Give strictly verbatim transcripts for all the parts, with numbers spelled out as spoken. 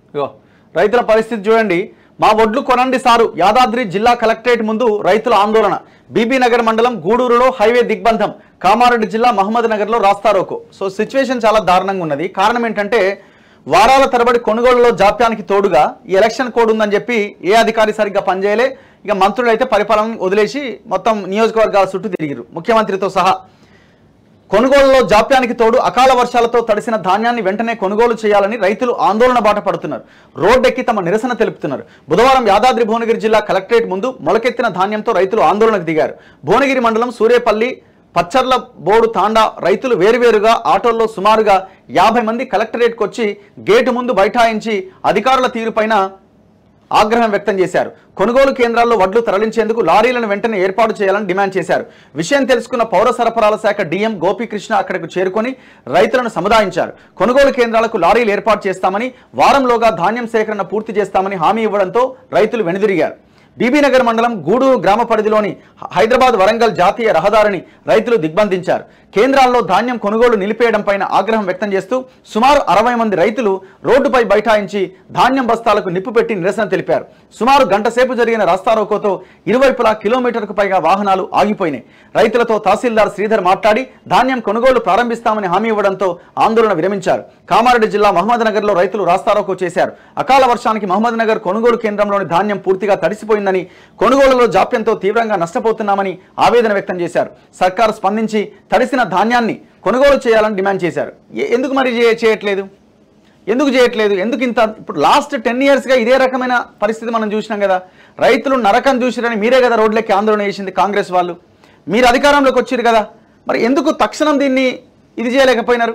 ఇగో రైతుల పరిస్థితి చూడండి. మా ఒడ్లు కొనండి సారు యాదాద్రి జిల్లా కలెక్టరేట్ ముందు రైతుల ఆందోళన. బీబీ నగర్ మండలం గూడూరులో హైవే దిగ్బంధం. కామారెడ్డి జిల్లా మహమ్మద్ నగర్లో రాస్తారోకో. సో సిచ్యువేషన్ చాలా దారుణంగా ఉన్నది. కారణం ఏంటంటే వారాల తరబడి కొనుగోలులో జాప్యానికి తోడుగా ఈ ఎలక్షన్ కోడ్ ఉందని చెప్పి ఏ అధికారి సరిగ్గా పనిచేయలే. ఇక మంత్రులు అయితే పరిపాలన వదిలేసి మొత్తం నియోజకవర్గాల చుట్టూ తిరిగిరు ముఖ్యమంత్రితో సహా. కొనుగోలులో జాప్యానికి తోడు అకాల వర్షాలతో తడిసిన ధాన్యాన్ని వెంటనే కొనుగోలు చేయాలని రైతులు ఆందోళన బాట పడుతున్నారు. రోడ్డెక్కి తమ నిరసన తెలుపుతున్నారు. బుధవారం యాదాద్రి భువనగిరి జిల్లా కలెక్టరేట్ ముందు మొలకెత్తిన ధాన్యంతో రైతులు ఆందోళనకు దిగారు. భువనగిరి మండలం సూర్యపల్లి పచ్చర్ల బోడు తాండా రైతులు వేరువేరుగా ఆటోల్లో సుమారుగా యాభై మంది కలెక్టరేట్కి వచ్చి గేటు ముందు బైఠాయించి అధికారుల తీరుపైన ఆగ్రహం వ్యక్తం చేశారు. కొనుగోలు కేంద్రాల్లో వడ్లు తరలించేందుకు లారీలను వెంటనే ఏర్పాటు చేయాలని డిమాండ్ చేశారు. విషయం తెలుసుకున్న పౌర సరఫరాల శాఖ డిఎం గోపీకృష్ణ అక్కడకు చేరుకొని రైతులను సముదాయించారు. కొనుగోలు కేంద్రాలకు లారీలు ఏర్పాటు చేస్తామని, వారంలోగా ధాన్యం సేకరణ పూర్తి చేస్తామని హామీ ఇవ్వడంతో రైతులు వెనుదిరిగారు. బీబీనగర్ మండలం గూడూరు గ్రామ పరిధిలోని హైదరాబాద్ వరంగల్ జాతీయ రహదారిని రైతులు దిగ్బంధించారు. కేంద్రాల్లో ధాన్యం కొనుగోలు నిలిపేయడం పైన ఆగ్రహం వ్యక్తం చేస్తూ సుమారు అరవై మంది రైతులు రోడ్డుపై బైఠాయించి ధాన్యం బస్తాలకు నిప్పు పెట్టి నిరసన తెలిపారు. సుమారు గంట సేపు జరిగిన రాస్తారోకోతో ఇరువైపులా కిలోమీటర్కు పైగా వాహనాలు ఆగిపోయినాయి. రైతులతో తహసీల్దార్ శ్రీధర్ మాట్లాడి ధాన్యం కొనుగోలు ప్రారంభిస్తామని హామీ ఇవ్వడంతో ఆందోళన విరమించారు. కామారెడ్డి జిల్లా మహమ్మద్ నగర్లో రైతులు రాస్తారోకో చేశారు. అకాల వర్షానికి మహమ్మద్ నగర్ కొనుగోలు కేంద్రంలోని ధాన్యం పూర్తిగా తడిసిపోయిందని, కొనుగోలులో జాప్యంతో తీవ్రంగా నష్టపోతున్నామని ఆవేదన వ్యక్తం చేశారు. సర్కారు స్పందించి తడిసిన ధాన్యాన్ని కొనుగోలు చేయాలని డిమాండ్ చేశారు. ఎందుకు మరి చేయట్లేదు ఎందుకు చేయట్లేదు ఎందుకు ఇంత? ఇప్పుడు లాస్ట్ టెన్ ఇయర్స్గా ఇదే రకమైన పరిస్థితి మనం చూసినాం కదా. రైతులు నరకం చూసిరని మీరే కదా రోడ్లెక్కి ఆందోళన చేసింది కాంగ్రెస్ వాళ్ళు. మీరు అధికారంలోకి వచ్చారు కదా, మరి ఎందుకు తక్షణం దీన్ని ఇది చేయలేకపోయినారు?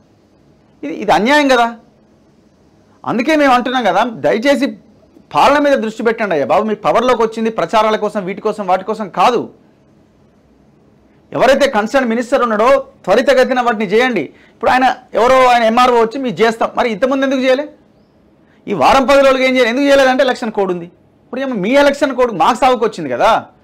ఇది ఇది అన్యాయం కదా. అందుకే మేము అంటున్నాం కదా, దయచేసి పాలన మీద దృష్టి పెట్టండి అయ్యా బాబు. మీ పవర్లోకి వచ్చింది ప్రచారాల కోసం, వీటి కోసం, వాటి కోసం కాదు. ఎవరైతే కన్సర్న్ మినిస్టర్ ఉన్నాడో త్వరితగతిన వాటిని చేయండి. ఇప్పుడు ఆయన ఎవరో ఆయన ఎంఆర్ఓ వచ్చి మీకు చేస్తాం, మరి ఇంతకుముందు ఎందుకు చేయలే? ఈ వారం పది రోజులకి ఏం చేయాలి? ఎందుకు చేయలేదంటే ఎలక్షన్ కోడ్ ఉంది. ఇప్పుడు మీ ఎలక్షన్ కోడ్ మాకు సాగుకు వచ్చింది కదా.